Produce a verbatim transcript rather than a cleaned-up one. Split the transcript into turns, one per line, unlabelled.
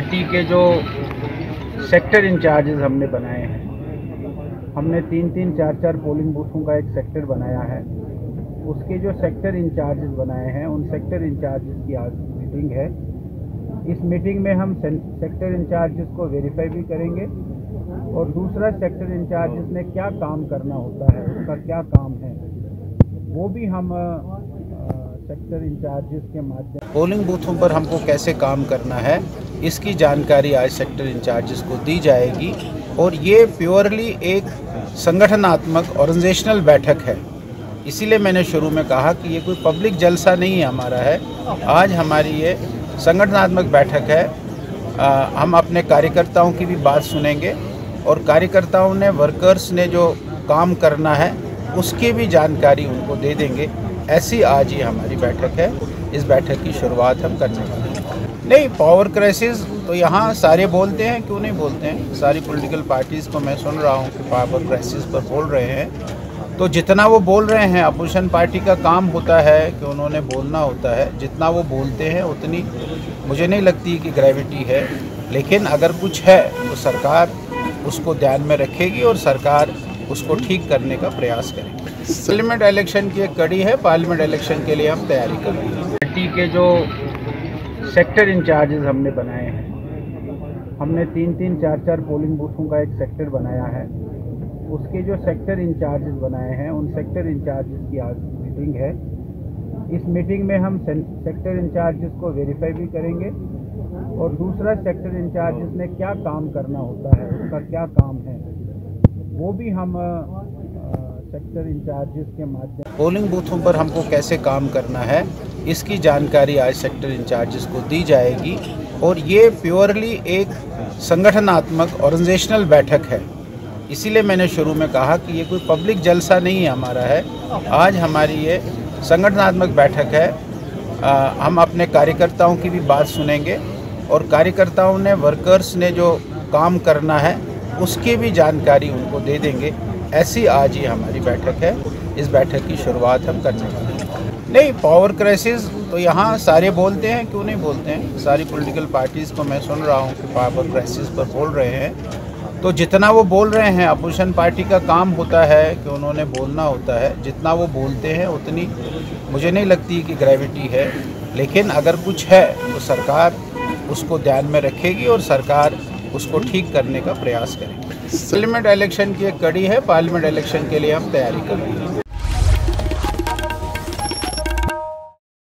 Party के जो sector incharges हमने बनाए हैं, हमने तीन तीन चार चार पोलिंग बूथों का एक सेक्टर बनाया है। उसके जो सेक्टर इंचार्जेस बनाए हैं, उन सेक्टर इंचार्जेस की आज मीटिंग है। इस मीटिंग में हम सेक्टर इंचार्जेस को वेरीफाई भी करेंगे और दूसरा सेक्टर इंचार्जेस में क्या काम करना होता है, उसका क्या काम है, वो भी हम सेक्टर इंचार्जेस के माध्यम पोलिंग बूथों पर हमको कैसे काम करना है, इसकी जानकारी आज सेक्टर इंचार्जेस को दी जाएगी। और ये प्योरली एक संगठनात्मक ऑर्गेनाइजेशनल बैठक है। इसीलिए मैंने शुरू में कहा कि ये कोई पब्लिक जलसा नहीं है हमारा है। आज हमारी ये संगठनात्मक बैठक है। आ, हम अपने कार्यकर्ताओं की भी बात सुनेंगे और कार्यकर्ताओं ने, वर्कर्स ने जो काम करना है उसकी भी जानकारी उनको दे देंगे। ऐसी आज ये हमारी बैठक है। इस बैठक की शुरुआत हम करने वाले हैं। नहीं, पावर क्राइसिस तो यहाँ सारे बोलते हैं, क्यों नहीं बोलते हैं। सारी पॉलिटिकल पार्टीज़ को मैं सुन रहा हूँ कि पावर क्राइसिस पर बोल रहे हैं। तो जितना वो बोल रहे हैं, अपोजिशन पार्टी का काम होता है कि उन्होंने बोलना होता है। जितना वो बोलते हैं उतनी मुझे नहीं लगती कि ग्रेविटी है। लेकिन अगर कुछ है तो सरकार उसको ध्यान में रखेगी और सरकार उसको ठीक करने का प्रयास करेगी। पार्लियामेंट इलेक्शन की एक कड़ी है। पार्लियामेंट इलेक्शन के लिए हम तैयारी कर रहे हैं। पार्टी के जो सेक्टर इंचार्जेस हमने बनाए हैं, हमने तीन तीन चार चार पोलिंग बूथों का एक सेक्टर बनाया है। उसके जो सेक्टर इंचार्जेस बनाए हैं, उन सेक्टर इंचार्जेस की आज मीटिंग है। इस मीटिंग में हम सेक्टर इंचार्जेस को वेरीफाई भी करेंगे और दूसरा सेक्टर इंचार्जेस में क्या काम करना होता है, उसका क्या काम है, वो भी हम सेक्टर इंचार्जेस के माध्यम पोलिंग बूथों पर हमको कैसे काम करना है, इसकी जानकारी आज सेक्टर इंचार्जेस को दी जाएगी। और ये प्योरली एक संगठनात्मक ऑर्गेनाइजेशनल बैठक है। इसीलिए मैंने शुरू में कहा कि ये कोई पब्लिक जलसा नहीं है हमारा है। आज हमारी ये संगठनात्मक बैठक है। आ, हम अपने कार्यकर्ताओं की भी बात सुनेंगे और कार्यकर्ताओं ने, वर्कर्स ने जो काम करना है उसकी भी जानकारी उनको दे देंगे। ऐसी आज ये हमारी बैठक है। इस बैठक की शुरुआत हम करने वाले हैं। नहीं, पावर क्राइसिस तो यहाँ सारे बोलते हैं, क्यों नहीं बोलते हैं। सारी पॉलिटिकल पार्टीज़ को मैं सुन रहा हूँ कि पावर क्राइसिस पर बोल रहे हैं। तो जितना वो बोल रहे हैं, अपोजिशन पार्टी का काम होता है कि उन्होंने बोलना होता है। जितना वो बोलते हैं उतनी मुझे नहीं लगती कि ग्रेविटी है। लेकिन अगर कुछ है तो सरकार उसको ध्यान में रखेगी और सरकार उसको ठीक करने का प्रयास करेगी। पार्लियामेंट इलेक्शन की एक कड़ी है। पार्लियामेंट इलेक्शन के लिए हम तैयारी कर रहे हैं।